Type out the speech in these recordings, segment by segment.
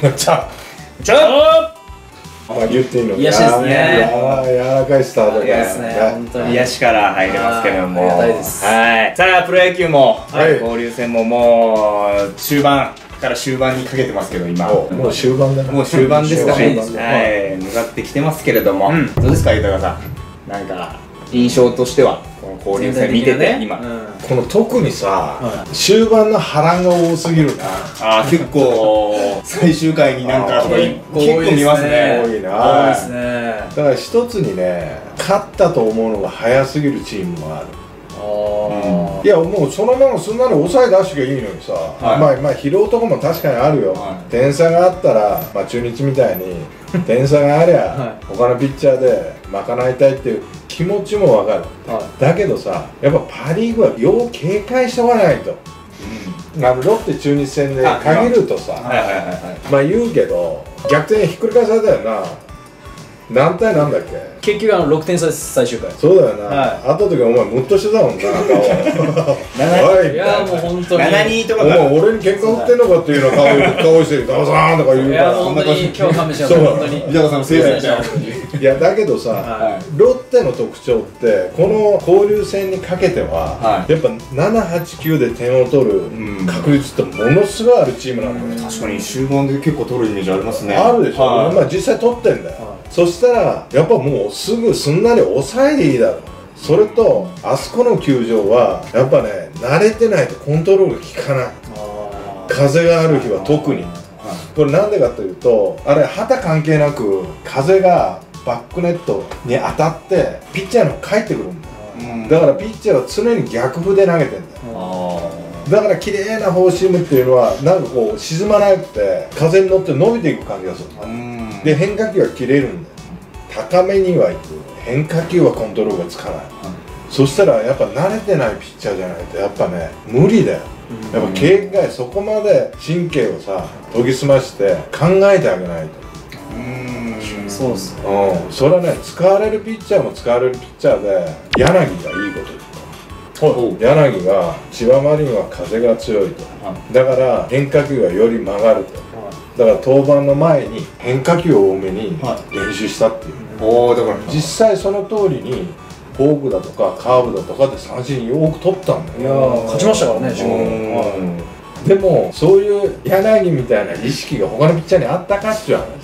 ちゃちょっまあ言っていいの癒しですね。 柔らかいスタートいやですね、本当に癒しから入れますけれども、 ありがたいです。 はい。さあプロ野球も、 はい交流戦ももう終盤から終盤にかけてますけど、今もう終盤だな。 もう終盤ですかね。 終盤だはい、向かってきてますけれども、 うんどうですか豊さん、なんか印象としてはこの交流戦見てて、今、 この特にさ、 は終盤の波乱が多すぎるな。 あー結構最終回になんかとか結構見ますね。 多いな。 多いですね。 だから一つにね、勝ったと思うのが早すぎるチームもある。 あいやもうそのまますんなり抑え出してきゃいいのにさ、 はいまあ疲労とかも確かにあるよ、 はい点差があったら、まあ、中日みたいに点差がありゃ、 は他のピッチャーで賄いたいっていう気持ちもわかる。 あ、はだけどさ、やっぱパ・リーグはよう警戒しておかないと。ロッテ中日戦で限るとさ、 はいはいはいはい。 まあ言うけど逆転ひっくり返されたよな。何対なんだっけ。 い。結局6点差です、最終回。 そうだよな、 はい会った時お前ムッとしてたもんな顔おいいやもう本当に。 7-2とおかから前俺に喧嘩売ってんのかっていうような顔してガサーンとか言ういやから。 本当に今日勘弁してください、本当に。 豊さんのせいでじゃん。 いやだけどさ、 はロッテの特徴ってこの交流戦にかけては、 はいやっぱ7、8、9で点を取るん確率ってものすごいあるチームなんだよ、 確かに終盤で結構取るイメージありますね。 あるでしょ、 はいまあ実際取ってんだよ、 はそしたらやっぱもうすぐすんなり抑えでいいだろう。それとあそこの球場はやっぱね慣れてないとコントロール効かない。 あ風がある日は特にこれなんでかというとあれ旗関係なく風がバックネットに当たってピッチャーの方帰ってくるんだよ。 うんだからピッチャーは常に逆風で投げてんだよ。 あだから綺麗なフォーシームっていうのはなんかこう沈まなくて風に乗って伸びていく感じがする。 ーうんで変化球は切れるんだよ。高めにはいく、変化球はコントロールがつかない、そしたらやっぱ慣れてないピッチャーじゃないとやっぱね無理だよ。やっぱ警戒、そこまで神経をさ研ぎ澄まして考えてあげないと。 あ、そうっすね。 それはね使われるピッチャーも使われるピッチャーで柳がいいこと言った。柳が千葉マリンは風が強いと、だから変化球がより曲がると。だから登板の前に変化球を多めに練習したっていう、 おお、だから実際その通りにフォークだとかカーブだとかで三振多く取ったんだいやよ。 勝ちましたからね、自分。 でもそういう柳みたいな意識が他のピッチャーにあったかっていう話。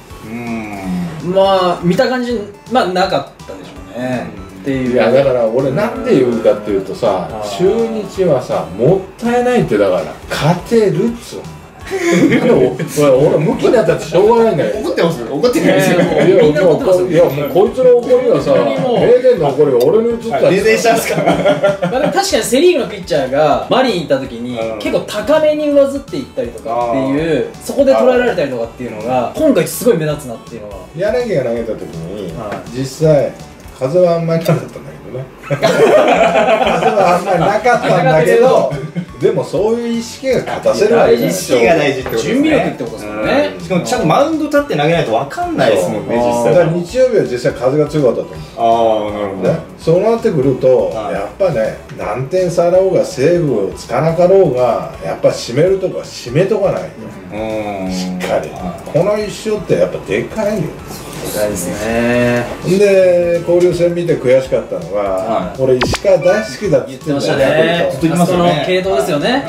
まあ見た感じ、まあなかったでしょうね。っていう。 いやだから俺なんて言うかっていうとさ、中日はさもったいないって、だから勝てるっつうの。俺ムキになったってしょうがないんだよ。 怒ってますよ。怒ってないですよ。 いやもうこいつの怒りはさ、名電の怒りが俺に移ったって。 冷静したんですか。 まあでも確かにセ・リーグのピッチャーがマリンに行った時に結構高めに上ずっていったりとかっていう、そこで捉えられたりとかっていうのが今回すごい目立つなっていうのは。 柳が投げた時にはい実際風はあんまりなかったんだけどね。風はあんまりなかったんだけど、でもそういう意識が勝たせるわけ意識が大事ってことですね。 準備力ってことですもんね。 しかもちゃんとマウンド立って投げないと分かんないですもんね、実際だから日曜日は実際風が強かったと思う。 ああ、なるほどね、そうなってくると、 はいやっぱね何点差だろうがセーブつかなかろうがやっぱ締めるとこは締めとかないと、しっかり、この一勝ってやっぱでかいよ。 でかいですね。 で交流戦見て悔しかったのが、 はい俺石川大好きだって言って言ってましたヤね。 クルトあそこの系統ですよね。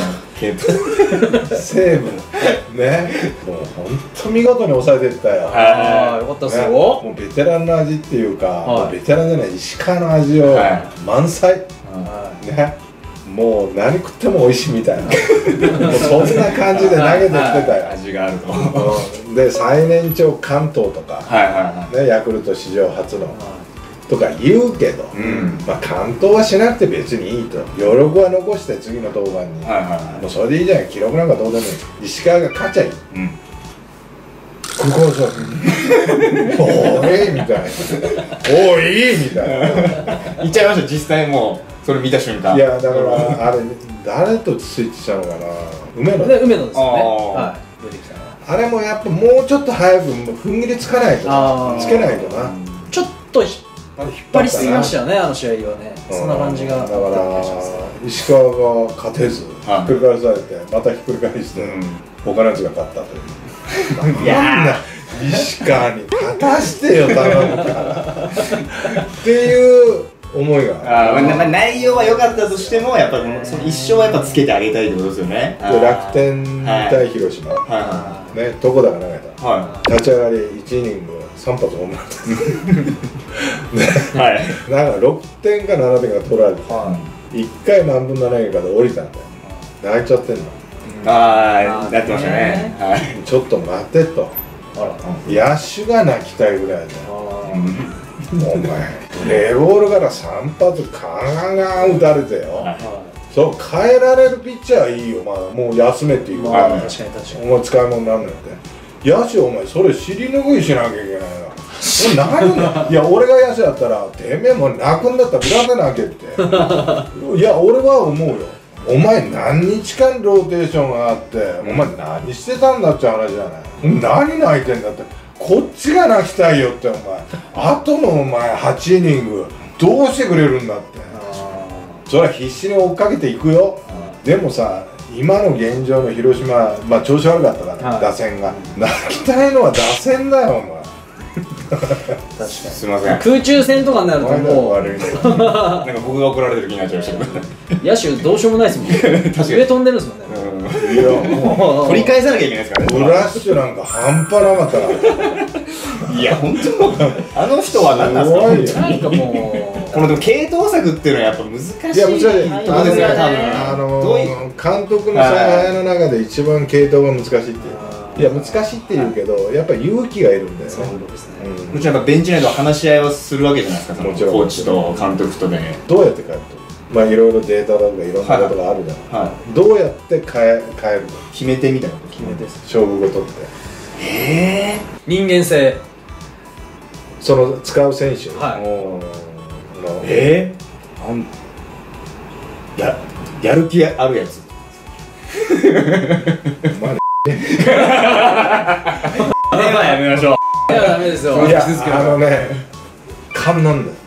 西武ね、もう本当見事に抑えていったよ。 ああ、よかったっすねよ。 もうベテランの味っていうか、 はいベテランじゃない石川の味をは満載、ね、もう何食っても美味しいみたいなもうそんな感じで投げてきてたよ。 味があると。 で最年長関東とか、 はいはいはね、ヤクルト史上初のとか言うけど、まあ完投はしなくて別にいいと、余力は残して次の登板に、 い。はいはいはもうそれでいいじゃない、記録なんかどうでもいい、石川が勝ちゃいい、 い。うん。 ここはさおいみたいなおいみたいな言っちゃいました、実際もうそれ見た瞬間。 いやだからあれ誰とスイッチしたのかな、梅野で梅野ですよね。 あーはい。出てきたのは。 あれもやっぱもうちょっと早く踏ん切りつかないと、つけないとな、 ちょっと引っ張りすぎましたよね、あの試合はね。そんな感じがあっただから気がしますね。 石川が勝てずひはいっくり返されてまたひっくり返して、他のやつが勝ったといういや石川に勝たしてよ頼むからっていう思いが内容は良かったとしてもやっぱその一生はやっぱつけてあげたいってことですよね。 で楽天対広島、ね、床田が投げた、立ち上がり1イニング3発ホームランなんか6点か7点が取られて、1回何分7厘かで降りたんだよ。泣いちゃってんの。 やってましたね。 ちょっと待てと、野手が泣きたいぐらいだよ。お前プレーボールから3発ガンガン打たれてよ、そう変えられるピッチャーはいいよ、まあ、もう休めっていうか、お前使い物になんないって野手お前それ尻拭いしなきゃいけないな。何いや俺が野手だったらてめえも泣くんだったら振らせなきゃっていや俺は思うよ。お前何日間ローテーションがあってお前何してたんだって話じゃない。何泣いてんだって、こっちが泣きたいよってお前あとのお前8イニングどうしてくれるんだって。それは必死に追っかけていくよ。でもさ今の現状の広島、まあ調子悪かったから、打線が泣きたいのは打線だよお前。 確かにすみません、 空中戦とかになるともう悪いね。 なんか僕が怒られてる気になっちゃいましたけど野手どうしようもないですもんね。上飛んでるんですもんね。 いやも取り返さなきゃいけないですからね。 うブラッシュなんか半端なかったからいや本当あの人は何なんですか。 なんかもうこのでも系統策っていうのはやっぱ難しい。 いや難しい。 そうですよね多分。 監督の采配の中で一番系統が難しいっていう。いや難しいって言うけどやっぱり勇気がいるんだよね。 もちろんやっぱベンチ内で話し合いはするわけじゃないですか。 もちろんコーチと監督とでどうやって変えると、まあいろいろデータだとかいろんなことがあるじゃん。どうやって変えると決め手みたいなこと決めて勝負事って。 人間性、 その使う選手やる気あるやつ。 まあではやめましょう。 いやダメですよ。 いや勘なんだよ。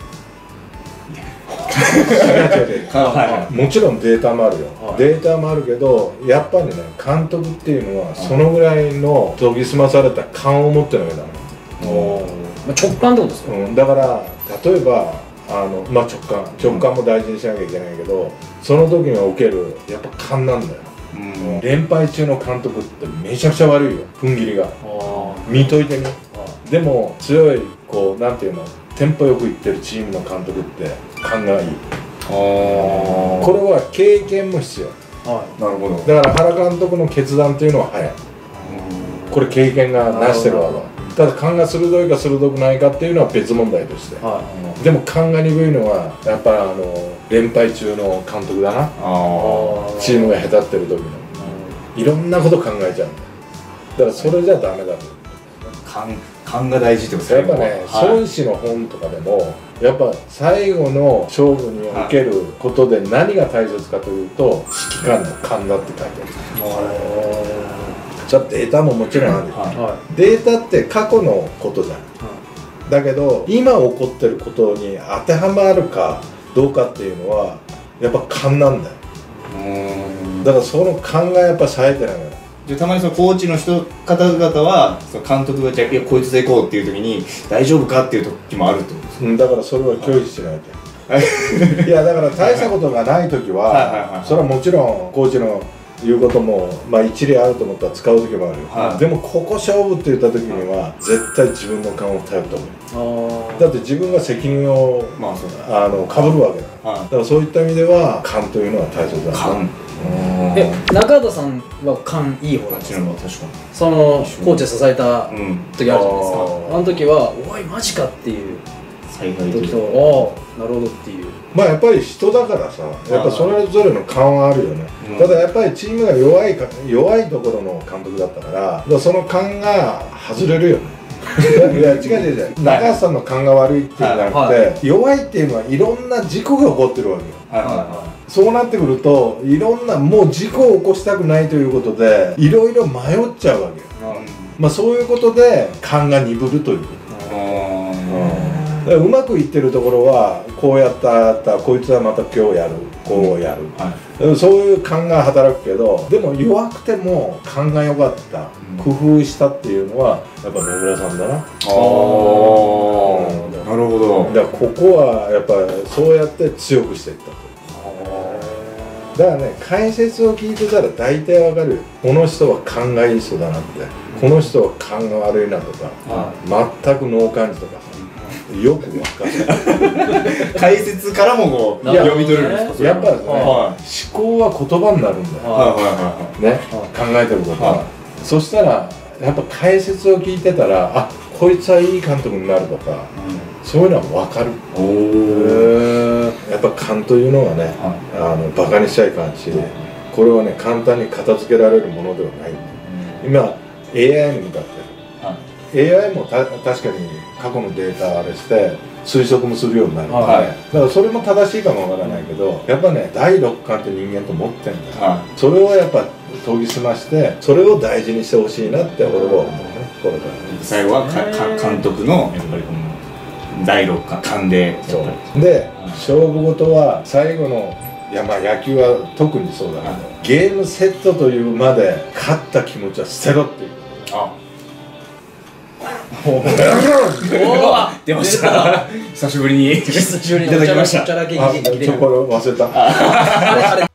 もちろんデータもあるよ、データもあるけどやっぱりね監督っていうのはそのぐらいの研ぎ澄まされた勘を持ってなきゃダメ。 直感ってことですか。 だから例えばまあ直感も大事にしなきゃいけないけどその時におけるやっぱ勘なんだよ。連敗中の監督ってめちゃくちゃ悪いよ、踏ん切りが。見といてみ。でも強いこうなんていうのテンポよくいってるチームの監督って勘がいい。これは経験も必要。 なるほど。 だから原監督の決断というのは早い。これ経験がなしてるわけ。ただ勘が鋭いか鋭くないかっていうのは別問題として、でも勘が鈍いのはやっぱり連敗中の監督だな。チームがへたってる時のいろんなこと考えちゃうんだ。だからそれじゃダメだと。 勘が大事ってことですね。 やっぱね、孫子の本とかでもやっぱ最後の勝負におけることで何が大切かというと指揮官の勘だって書いてある。じゃあデータももちろんあるよ。データって過去のことじゃん。だけど今起こってることに当てはまるかどうかっていうのはやっぱ勘なんだよ。だからその勘がやっぱ冴えてないから。 でたまにそのコーチの方々はその監督がじゃあこいつでいこうっていう時に大丈夫かっていう時もあるってことですか。 だからそれは拒否しないと。いやだから大したことがない時はそれはもちろんコーチの言うこともまあ一理あると思ったら使う時もあるよ。でもここ勝負って言った時には絶対自分の勘を頼った方がいい。だって自分が責任をかぶるわけだ。だからそういった意味では勘というのは大切だ。 中畑さんは勘いい方なんですか。そのコーチで支えた時あるじゃないですか。あの時はおいマジかっていう時となるほどっていう。 まあやっぱり人だからさやっぱそれぞれの勘はあるよね。ただやっぱりチームが弱いところの監督だったからその勘が外れるよね。いや違う中畑さんの勘が悪いっていうんじゃなくて弱いっていうのはいろんな事故が起こってるわけよ。そうなってくるといろんなもう事故を起こしたくないということでいろいろ迷っちゃうわけよ。まあそういうことで勘が鈍るということ。うまくいってるところはこうやったこいつはまた今日やるこうやる、そういう勘が働くけど、でも弱くても勘が良かった、工夫したっていうのはやっぱ野村さんだな。 なるほど。 だからここはやっぱそうやって強くしていったと。だからね、解説を聞いてたら大体わかるよ。この人は勘がいい人だなって、この人は勘が悪いなとか、全く脳幹事とかよくわかる。 解説からもこう読み取れるんですか。 やっぱりね、思考は言葉になるんだよね、考えてることは。そしたらやっぱ解説を聞いてたら、あ、こいつはいい監督になるとか、そういうのは分かる。やっぱ勘というのはね、バカにしちゃいかんし、これはね簡単に片付けられるものではない。今 AI に向かってる、AI も確かに過去のデータあれして推測もするようになるので、だからそれも正しいかもわからないけど、やっぱね第六感って人間と持ってるんだよ、それをやっぱ研ぎ澄まして、それを大事にしてほしいなって俺は思うね。これから最後は監督のやっぱりこの第六感で、 で勝負事は最後の、いやまあ野球は特にそうだけど、ゲームセットというまで勝った気持ちは捨てろっていう。 出ました。久しぶりにいただきました。 チョコ忘れた。